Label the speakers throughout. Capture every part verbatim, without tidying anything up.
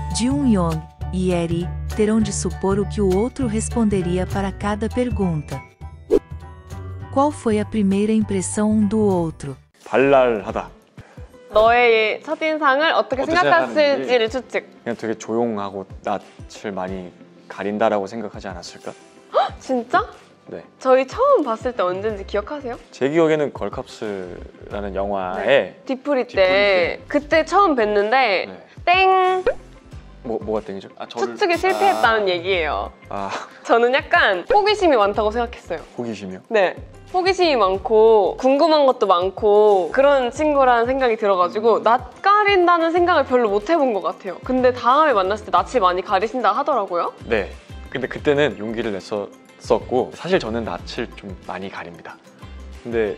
Speaker 1: Jung-Young e Eri terão de supor o que o outro responderia para cada pergunta. Qual foi a primeira impressão um do outro?
Speaker 2: 발랄하다.
Speaker 3: 너의 첫인상을 어떻게
Speaker 2: 어떻게
Speaker 3: 생각했을지를 추측.
Speaker 2: 그냥 되게 조용하고 낯을 많이 가린다라고 생각하지 않았을까?
Speaker 3: 진짜?
Speaker 2: 네.
Speaker 3: 저희 처음 봤을 때 언젠지 기억하세요?
Speaker 2: 제 기억에는 걸캅스라는 영화에
Speaker 3: 네. 뒤풀이 때,
Speaker 2: 뒤풀이
Speaker 3: 그때 처음 뵀는데
Speaker 2: 네.
Speaker 3: 땡!
Speaker 2: 뭐, 뭐가 땡이죠? 아, 저를...
Speaker 3: 추측에 실패했다는
Speaker 2: 아...
Speaker 3: 얘기예요.
Speaker 2: 아,
Speaker 3: 저는 약간 호기심이 많다고 생각했어요.
Speaker 2: 호기심이요?
Speaker 3: 네. 호기심이 많고 궁금한 것도 많고 그런 친구라는 생각이 들어가지고 낯 가린다는 생각을 별로 못 해본 것 같아요. 근데 다음에 만났을 때 낯을 많이 가리신다 하더라고요.
Speaker 2: 네. 근데 그때는 용기를 냈었고 사실 저는 낯을 좀 많이 가립니다. 근데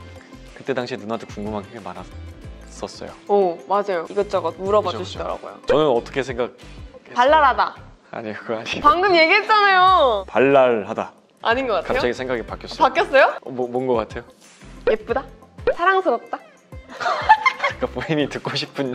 Speaker 2: 그때 당시에 누나한테 궁금한 게 많았었어요.
Speaker 3: 오, 맞아요. 이것저것 물어봐
Speaker 2: 그죠,
Speaker 3: 주시더라고요.
Speaker 2: 그죠. 저는 어떻게 생각...
Speaker 3: 발랄하다.
Speaker 2: 아니 그거 아니에요.
Speaker 3: 방금 얘기했잖아요.
Speaker 2: 발랄하다.
Speaker 3: 아닌 것 같아요?
Speaker 2: 갑자기 생각이 바뀌었어요.
Speaker 3: 바뀌었어요?
Speaker 2: 어, 뭐, 뭔 것 같아요?
Speaker 3: 예쁘다? 사랑스럽다?
Speaker 2: 그러니까 본인이 듣고 싶은...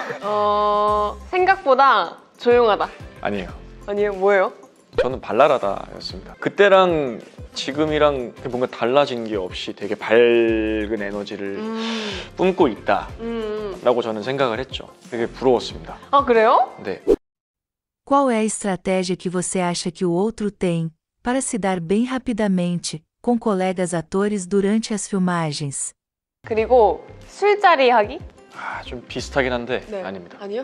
Speaker 3: 어... 생각보다 조용하다.
Speaker 2: 아니에요.
Speaker 3: 아니에요? 뭐예요?
Speaker 2: 저는 발랄하다였습니다. 그때랑 지금이랑 뭔가 달라진 게 없이 되게 밝은 에너지를
Speaker 3: 음...
Speaker 2: 뿜고 있다
Speaker 3: 음...
Speaker 2: 라고 저는 생각을 했죠. 되게 부러웠습니다.
Speaker 3: 아, 그래요?
Speaker 2: 네.
Speaker 1: Qual é a estratégia que você acha que o outro tem para se dar bem rapidamente com colegas atores durante as filmagens?
Speaker 3: 그리고 술자리 하기?
Speaker 2: 아, 좀 비슷하긴 한데
Speaker 3: 네.
Speaker 2: 아닙니다.
Speaker 3: 아니요?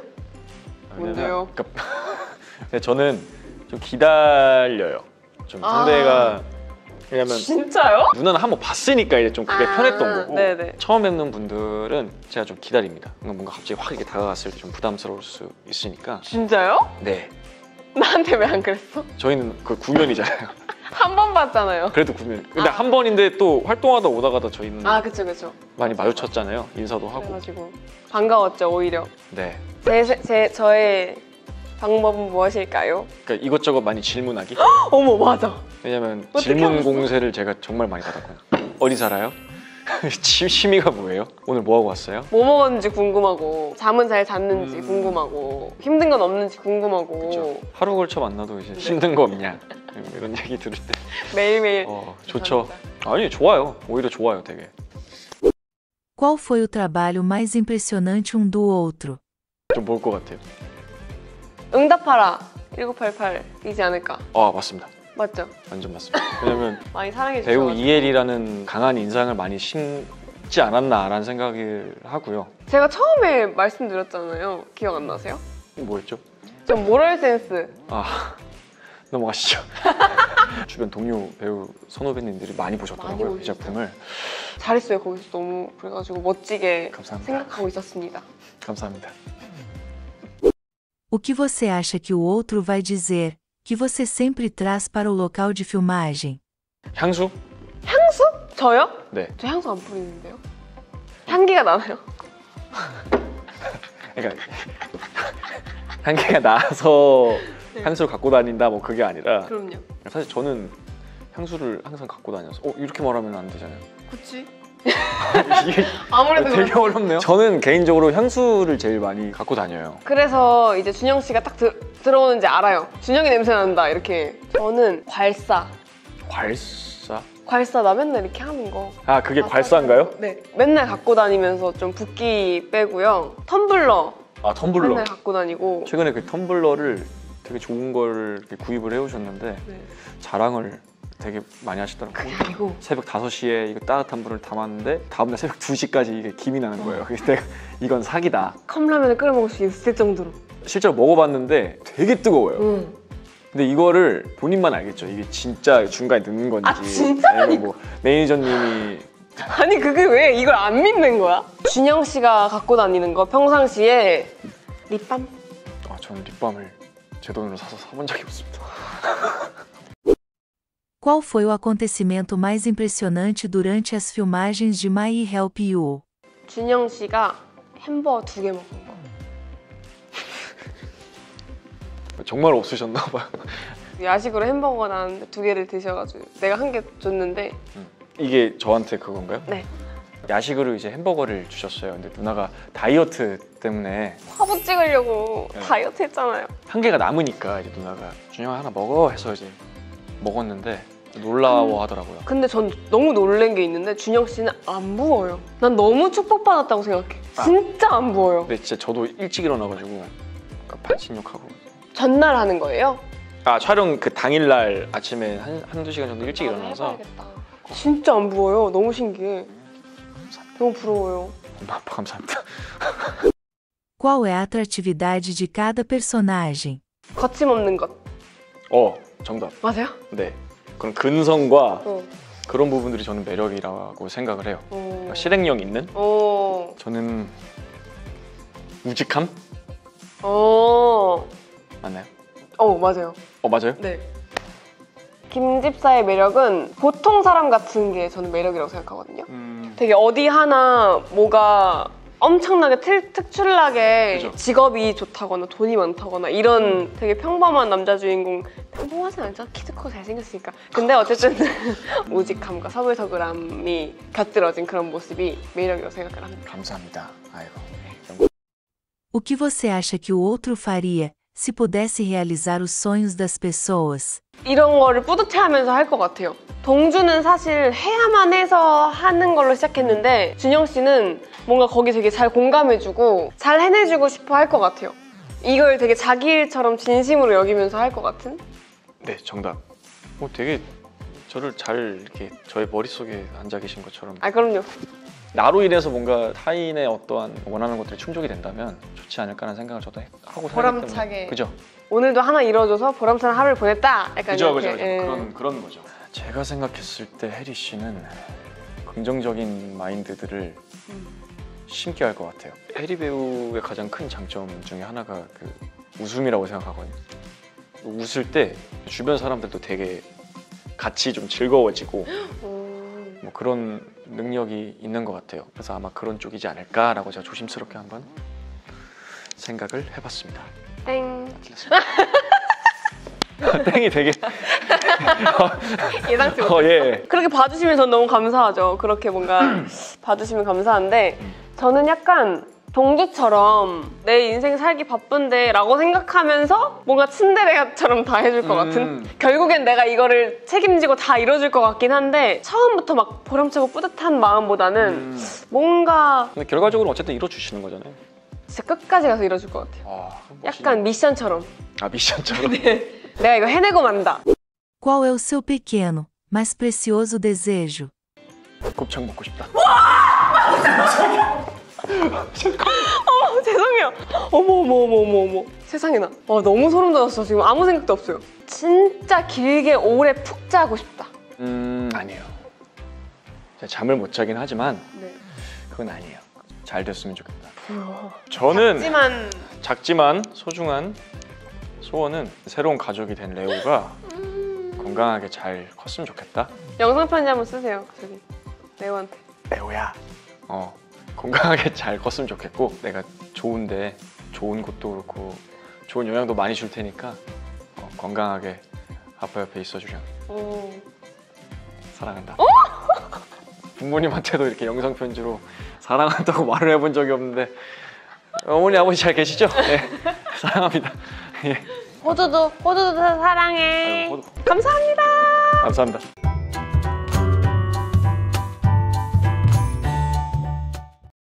Speaker 3: 뭔데요?
Speaker 2: 그러니까 저는 좀 기다려요. 좀 상대가...
Speaker 3: 아...
Speaker 2: 왜냐면
Speaker 3: 진짜요?
Speaker 2: 누나는 한번 봤으니까 이제 좀 그게
Speaker 3: 아,
Speaker 2: 편했던 거고
Speaker 3: 네네.
Speaker 2: 처음 뵙는 분들은 제가 좀 기다립니다. 뭔가 갑자기 확 이렇게 다가갔을 때 좀 부담스러울 수 있으니까.
Speaker 3: 진짜요?
Speaker 2: 네.
Speaker 3: 나한테 왜 안 그랬어?
Speaker 2: 저희는 그 구면이잖아요.
Speaker 3: 한 번 봤잖아요.
Speaker 2: 그래도 구면. 근데
Speaker 3: 아.
Speaker 2: 한 번인데 또 활동하다 오다가다 저희는
Speaker 3: 아, 그쵸 그쵸.
Speaker 2: 많이 마주쳤잖아요. 인사도 하고.
Speaker 3: 그래가지고 반가웠죠, 오히려.
Speaker 2: 네.
Speaker 3: 제, 제, 저의 방법은 무엇일까요?
Speaker 2: 그러니까 이것저것 많이 질문하기.
Speaker 3: 어머, 맞아.
Speaker 2: 왜냐면
Speaker 3: 어떻게
Speaker 2: 질문
Speaker 3: 알았어?
Speaker 2: 공세를 제가 정말 많이 받았거든요. 어디 살아요? 취- 취미가 뭐예요? 오늘 뭐 하고 왔어요?
Speaker 3: 뭐 먹었는지 궁금하고 잠은 잘 잤는지
Speaker 2: 음.
Speaker 3: 궁금하고 힘든 건 없는지 궁금하고
Speaker 2: 그렇죠. 하루 걸쳐 만나도 이제 힘든 거 없냐 이런 얘기 들을 때
Speaker 3: 매일매일
Speaker 2: 어, 좋죠. 아니 좋아요. 오히려 좋아요, 되게.
Speaker 1: Qual foi o trabalho mais impressionante um do outro?
Speaker 2: 좀 뭘 것 같아요?
Speaker 3: 응답하라 천구백팔십팔이지 않을까?
Speaker 2: 아 맞습니다.
Speaker 3: 맞죠?
Speaker 2: 완전 맞습니다. 왜냐면
Speaker 3: 많이 사랑해
Speaker 2: 배우
Speaker 3: 주셔서
Speaker 2: 이혜리라는 강한 인상을 많이 심지 않았나라는 생각을 하고요.
Speaker 3: 제가 처음에 말씀드렸잖아요. 기억 안 나세요?
Speaker 2: 뭐였죠?
Speaker 3: 좀 모럴 센스.
Speaker 2: 아 넘어가시죠. 주변 동료 배우 선후배님들이 많이 보셨더라고요.
Speaker 3: 많이
Speaker 2: 이 작품을.
Speaker 3: 잘했어요. 거기서 너무 그래가지고 멋지게
Speaker 2: 감사합니다.
Speaker 3: 생각하고 있었습니다.
Speaker 2: 감사합니다.
Speaker 1: O que você acha que o outro vai dizer que você sempre traz para o local de filmagem?
Speaker 2: 향수?
Speaker 3: 향수? 저요?
Speaker 2: 네.
Speaker 3: 저 향수 안 뿌리는데요? 향기가 나나요?
Speaker 2: 그러니까 향기가 나서
Speaker 3: 네.
Speaker 2: 향수를 갖고 다닌다 뭐 그게 아니라
Speaker 3: 그럼요.
Speaker 2: 사실 저는 향수를 항상 갖고 다녀서 어 이렇게 말하면 안 되잖아요.
Speaker 3: 그치?
Speaker 2: 이게
Speaker 3: 아무래도
Speaker 2: 되게
Speaker 3: 그렇죠.
Speaker 2: 어렵네요. 저는 개인적으로 향수를 제일 많이 갖고 다녀요.
Speaker 3: 그래서 이제 준영 씨가 딱 들, 들어오는지 알아요. 준영이 냄새 난다 이렇게. 저는 괄사.
Speaker 2: 괄사?
Speaker 3: 괄사 나 맨날 이렇게 하는 거.
Speaker 2: 아 그게
Speaker 3: 아,
Speaker 2: 괄사인가요?
Speaker 3: 네. 맨날 갖고 다니면서 좀 붓기 빼고요. 텀블러
Speaker 2: 아 텀블러.
Speaker 3: 맨날 갖고 다니고.
Speaker 2: 최근에 그 텀블러를 되게 좋은 걸 이렇게 구입을 해오셨는데
Speaker 3: 네.
Speaker 2: 자랑을 되게 많이 하시더라고요.
Speaker 3: 그게 아니고
Speaker 2: 새벽 다섯 시에 이거 따뜻한 물을 담았는데 다음날 새벽 두 시까지 이게 김이 나는 거예요. 그래서 내가 이건 사기다.
Speaker 3: 컵라면을 끓여 먹을 수 있을 정도로.
Speaker 2: 실제로 먹어봤는데 되게 뜨거워요.
Speaker 3: 음.
Speaker 2: 근데 이거를 본인만 알겠죠. 이게 진짜 중간에 넣는 건지.
Speaker 3: 아, 진짜?
Speaker 2: 아니면 뭐 매니저님이
Speaker 3: 아니 그게 왜 이걸 안 믿는 거야? 준영 씨가 갖고 다니는 거 평상시에 립밤?
Speaker 2: 아, 저는 립밤을 제 돈으로 사서 사본 적이 없습니다.
Speaker 1: Qual foi o acontecimento mais impressionante durante as filmagens de My Help You?
Speaker 3: 준영 씨가 햄버거 두 개 먹은 거.
Speaker 2: 정말 없으셨나 봐요.
Speaker 3: 야식으로 햄버거가 나왔는데 두 개를 드셔가지고 내가 한 개 줬는데
Speaker 2: 이게 저한테 그건가요?
Speaker 3: 네.
Speaker 2: 야식으로 이제 햄버거를 주셨어요. 근데 누나가 다이어트 때문에
Speaker 3: 화보 찍으려고
Speaker 2: 네.
Speaker 3: 다이어트 했잖아요.
Speaker 2: 한 개가 남으니까 이제 누나가 준영아 하나 먹어 해서 이제 먹었는데 놀라워하더라고요.
Speaker 3: 근데 전 너무 놀란 게 있는데 준영 씨는 안 부어요. 난 너무 축복받았다고 생각해.
Speaker 2: 아.
Speaker 3: 진짜 안 부어요.
Speaker 2: 근데 진짜 저도 일찍 일어나가지고 반신욕하고
Speaker 3: 전날 하는 거예요?
Speaker 2: 아 촬영 그 당일날 아침에 한, 한두 시간 정도 일찍 일어나서
Speaker 3: 해봐야겠다. 진짜 안 부어요. 너무 신기해. 너무 부러워요.
Speaker 2: 엄마 아빠 감사합니다.
Speaker 1: Qual é a atratividade de cada personagem?
Speaker 3: 거침없는 것.
Speaker 2: 어 정답.
Speaker 3: 맞아요?
Speaker 2: 네 그런 근성과
Speaker 3: 어.
Speaker 2: 그런 부분들이 저는 매력이라고 생각을 해요.
Speaker 3: 어.
Speaker 2: 그러니까 실행력 있는
Speaker 3: 어.
Speaker 2: 저는 우직함?
Speaker 3: 어.
Speaker 2: 맞나요?
Speaker 3: 어, 맞아요.
Speaker 2: 어 맞아요?
Speaker 3: 네. 김 집사의 매력은 보통 사람 같은 게 저는 매력이라고 생각하거든요.
Speaker 2: 음...
Speaker 3: 되게 어디 하나 뭐가 엄청나게 틀, 특출나게
Speaker 2: 그죠.
Speaker 3: 직업이 좋다거나 돈이 많다거나 이런 되게 평범한 남자 주인공, 평범하진 않죠? 키도 크고 잘생겼으니까. 근데 어쨌든 오직함과 서글서글함이 곁들어진 그런 모습이 매력이라고 생각을 합니다.
Speaker 2: 감사합니다. 아이고.
Speaker 1: O que você acha que o outro faria se pudesse realizar os sonhos das pessoas?
Speaker 3: 이런 거를 뿌듯해하면서 할 것 같아요. 동주는 사실 해야만 해서 하는 걸로 시작했는데 준영 씨는 뭔가 거기 되게 잘 공감해주고 잘 해내주고 싶어 할 것 같아요. 이걸 되게 자기 일처럼 진심으로 여기면서 할 것 같은?
Speaker 2: 네 정답. 어 되게 저를 잘 이렇게 저의 머릿속에 앉아 계신 것처럼
Speaker 3: 아 그럼요.
Speaker 2: 나로 인해서 뭔가 타인의 어떠한 원하는 것들이 충족이 된다면 좋지 않을까라는 생각을 저도 해- 하고 살기 때문에
Speaker 3: 보람차게.
Speaker 2: 그죠?
Speaker 3: 오늘도 하나 이뤄줘서 보람찬 하루를 보냈다. 약간
Speaker 2: 그죠
Speaker 3: 이렇게.
Speaker 2: 그죠 그죠
Speaker 3: 예.
Speaker 2: 그런 그런 거죠. 제가 생각했을 때 혜리 씨는 긍정적인 마인드들을
Speaker 3: 음.
Speaker 2: 심게 할 것 같아요. 혜리 배우의 가장 큰 장점 중에 하나가 그 웃음이라고 생각하거든요. 웃을 때 주변 사람들도 되게 같이 좀 즐거워지고
Speaker 3: 음.
Speaker 2: 뭐 그런 능력이 있는 것 같아요. 그래서 아마 그런 쪽이지 않을까라고 제가 조심스럽게 한번 생각을 해봤습니다.
Speaker 3: 땡.
Speaker 2: 땡이 되게
Speaker 3: 예상치 못.
Speaker 2: 어, 예.
Speaker 3: 그렇게 봐주시면 전 너무 감사하죠. 그렇게 뭔가 봐주시면 감사한데 저는 약간 동주처럼 내 인생 살기 바쁜데 라고 생각하면서 뭔가 츤데레처럼 다 해줄 것 같은?
Speaker 2: 음.
Speaker 3: 결국엔 내가 이거를 책임지고 다 이뤄줄 것 같긴 한데 처음부터 막 보람차고 뿌듯한 마음보다는
Speaker 2: 음.
Speaker 3: 뭔가
Speaker 2: 근데 결과적으로 어쨌든 이뤄주시는 거잖아요.
Speaker 3: 진짜 끝까지 가서 이뤄줄 것 같아요.
Speaker 2: 아,
Speaker 3: 약간 미션처럼.
Speaker 2: 아 미션처럼.
Speaker 3: 내가 이거 해내고 만다.
Speaker 1: Qual é o seu pequeno, mas precioso desejo?
Speaker 2: 곱창 먹고 싶다.
Speaker 3: 어머 죄송해요. 어머 어머 어머 어머 어머. 세상에나. 와 너무 소름 돋았어. 지금 아무 생각도 없어요. 진짜 길게 오래 푹 자고 싶다.
Speaker 2: 음 아니에요. 제가 잠을 못 자긴 하지만
Speaker 3: 네.
Speaker 2: 그건 아니에요. 잘 됐으면 좋겠다.
Speaker 3: 우와.
Speaker 2: 저는
Speaker 3: 하지만
Speaker 2: 작지만 소중한 소원은 새로운 가족이 된 레오가 건강하게 잘 컸으면 좋겠다.
Speaker 3: 영상 편지 한번 쓰세요. 저기 레오한테.
Speaker 2: 레오야, 어 건강하게 잘 컸으면 좋겠고 내가 좋은데 좋은 곳도 그렇고 좋은 영향도 많이 줄 테니까 어, 건강하게 아빠 옆에 있어주렴.
Speaker 3: 오.
Speaker 2: 사랑한다. 부모님한테도 이렇게 영상 편지로 사랑한다고 말을 해본 적이 없는데 어머니 아버지 잘 계시죠? 네, 사랑합니다. 예.
Speaker 3: 호두도 호두도 사랑해.
Speaker 2: 아이고, 호두.
Speaker 3: 감사합니다.
Speaker 2: 감사합니다.